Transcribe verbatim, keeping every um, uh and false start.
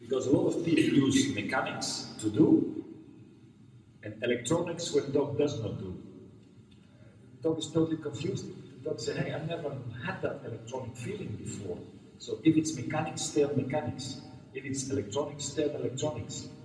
Because a lot of people use mechanics to do, and electronics when dog does not do. Dog is totally confused. The dog says, hey, I've never had that electronic feeling before. So if it's mechanics, stay on mechanics. If it's electronics, stay on electronics.